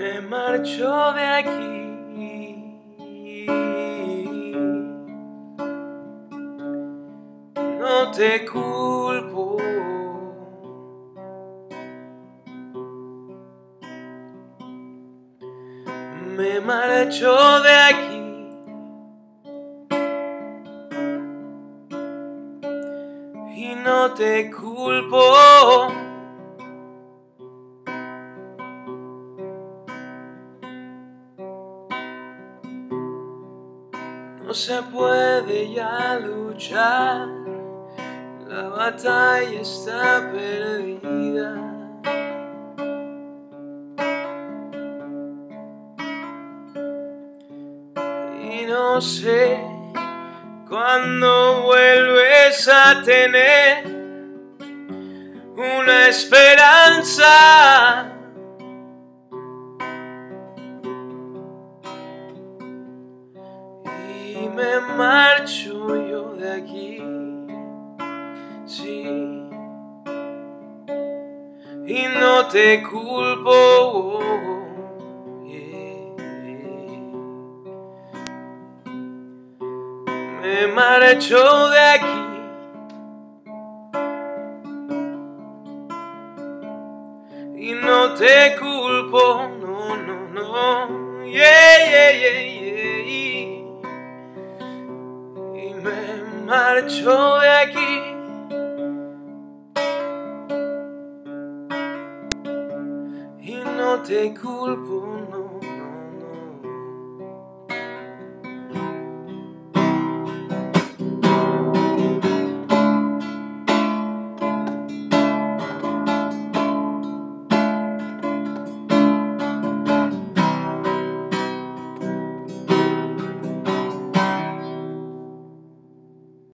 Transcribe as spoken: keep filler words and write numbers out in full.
Me marcho de aquí, no te culpo. Me marcho de aquí y no te culpo. No se puede ya luchar, la batalla está perdida. Y no sé cuándo vuelves a tener una esperanza. Y me marcho yo de aquí, sí, y no te culpo, yeah, yeah. Me marcho de aquí y no te culpo, no, no, no, yeah, yeah, yeah, yeah. Y me marcho de aquí y no te culpo, no.